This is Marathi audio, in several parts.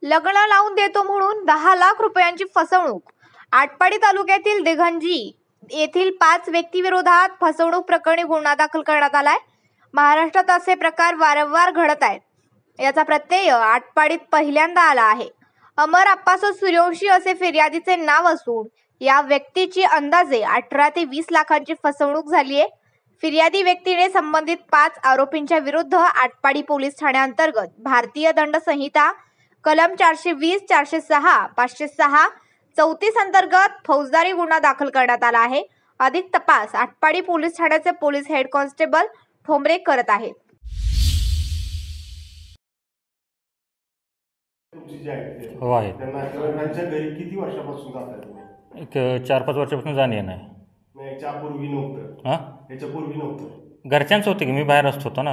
लग्न लावून देतो म्हणून 10 लाख रुपयांची फसवणूक। आटपाडी तालुक्यातील देघंजी येथील 5 व्यक्तीविरोधात फसवणूक प्रकरणी गुन्हा दाखल करण्यात आलाय। महाराष्ट्रात असे प्रकार वारंवार घडत आहेत। याचा प्रत्यय आटपाडीत पहिल्यांदा आला आहे। अमर आप्पासो सूर्यवंशी असे फिर्यादीचे नाव असून या व्यक्तीची अंदाजे 18 ते 20 लाखांची फसवणूक झाली आहे। फिर्यादी व्यक्तीने संबंधित 5 आरोपींच्या विरुद्ध आटपाडी पोलीस ठाण्याअंतर्गत भारतीय दंड संहिता कलम 420, 406, 506, 34 अंतर्गत फौजदारी गुन्हा दाखल करण्यात आला आहे। अधिक तपास आटपाडी पोलीस ठाण्याचे पोलीस हेड कॉन्स्टेबल ठोंबरे करत आहेत। हो आहे। त्यांच्या घरी किती वर्षापासून जातात तुम्ही? एक 4-5 वर्षापासून जाणे नाही। याच्यापूर्वी नव्हतं? याच्यापूर्वी नव्हतं? घरच्यांचं होतं की मी बाहेर असतो होतो ना।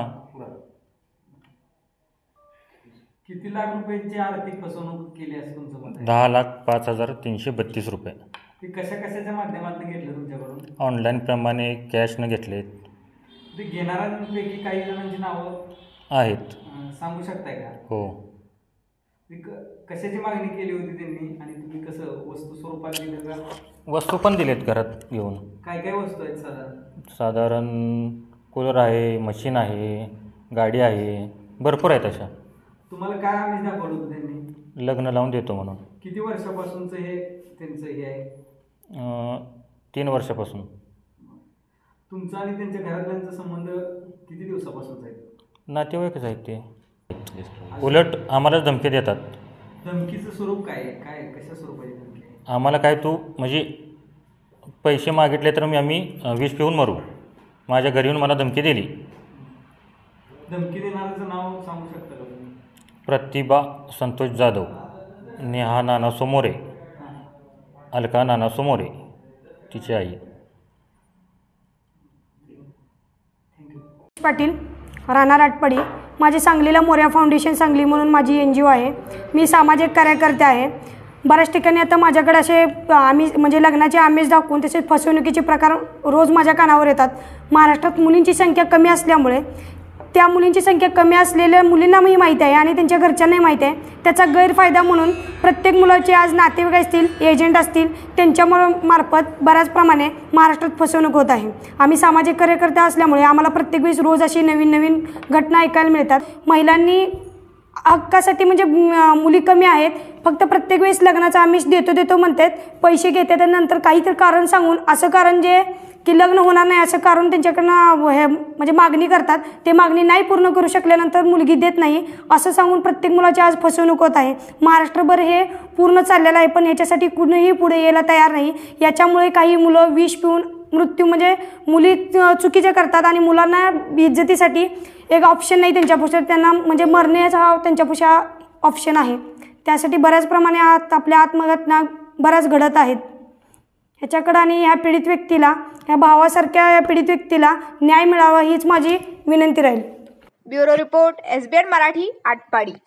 किती लाख रुपयांची आर्थिक फसवणूक केली असं तुमचं मत आहे? 10,05,332 रुपये। ते कशाच्या माध्यमातून घेतलं तुमच्याकडून? ऑनलाईन प्रमाणे कॅशनं घेतले। ते घेणाऱ्यांपैकी काही जणांची नावं आहेत, सांगू शकताय का? हो। कशाची मागणी केली होती त्यांनी आणि तुम्ही कसं वस्तू स्वरूपात दिलं का? वस्तू पण दिलेत घरात घेऊन। काय काय वस्तू आहेत साधारण कूलर आहे, मशीन आहे, गाडी आहे, भरपूर आहेत अशा। तुम्हाला काय आमिष दाखवलं होतं त्यांनी? लग्न लावून देतो म्हणून। किती वर्षापासूनचं हे त्यांचं हे आहे? 3 वर्षापासून। तुमचा आणि त्यांच्या घरातल्यांचा संबंध किती दिवसापासूनचा आहे? नातेवाईकच आहेत ते। उलट आम्हालाच धमकी देतात। धमकीचं स्वरूप काय आहे? काय कशा स्वरूपाची धमकी आहे? आम्हाला काय तू म्हणजे पैसे मागितले तर आम्ही विष पिऊन मरू, माझ्या घरी येऊन मला धमकी दिली। धमकी देणाऱ्याचं नाव सांगू शकता का तुम्ही? प्रतिभा संतोष जाधव, नेहा नाना सोमोरे, अलका नाना सोमोरे, तिची आई। पाटील, राहणार आटपाडी। माझी सांगलीला मोर्या फाउंडेशन सांगली म्हणून माझी NGO आहे। मी सामाजिक कार्यकर्ते आहे। बऱ्याच ठिकाणी आता माझ्याकडे असे म्हणजे लग्नाचे आमिष दाखवून तसेच फसवणुकीचे प्रकार रोज माझ्या कानावर येतात। महाराष्ट्रात मुलींची संख्या कमी असल्यामुळे त्या मुलींची संख्या कमी असलेल्या मुलींनाही माहीत आहे आणि त्यांच्या घरच्यांनाही माहीत आहे। त्याचा गैरफायदा म्हणून प्रत्येक मुलाचे आज नातेवाईक असतील, एजंट असतील, त्यांच्या मार्फत बऱ्याच प्रमाणे महाराष्ट्रात फसवणूक होत आहे। आम्ही सामाजिक कार्यकर्ते असल्यामुळे आम्हाला प्रत्येक वेळेस रोज अशी नवीन नवीन घटना ऐकायला मिळतात। महिलांनी हक्कासाठी म्हणजे मुली कमी आहेत, फक्त प्रत्येक वेळेस लग्नाचा आमिष देतो म्हणतात, पैसे घेतात आणि नंतर काहीतरी कारण सांगून असं कारण जे की लग्न होणार नाही असं कारण त्यांच्याकडनं हे म्हणजे मागणी करतात। ते मागणी नाही पूर्ण करू शकल्यानंतर मुलगी देत नाही असं सांगून प्रत्येक मुलाची आज फसवणूक होत आहे। महाराष्ट्रभर हे पूर्ण चाललेलं आहे, पण याच्यासाठी कुणीही पुढे यायला तयार नाही। याच्यामुळे काही मुलं विष पिऊन मृत्यू म्हणजे मुली चुकीचे करतात आणि मुलांना इज्जतीसाठी एक ऑप्शन नाही त्यांच्यापासून, त्यांना म्हणजे मरण्याचा हा त्यांच्यापासून ऑप्शन आहे। त्यासाठी बऱ्याच प्रमाणे आपल्या आत्मघटना बऱ्याच घडत आहेत। ह्याच्याकडे आणि ह्या पीडित व्यक्तीला, ह्या भावासारख्या पीडित व्यक्तीला न्याय मिळावा हीच माझी विनंती राहील। Bureau report, SBN Marathi, Atpadi.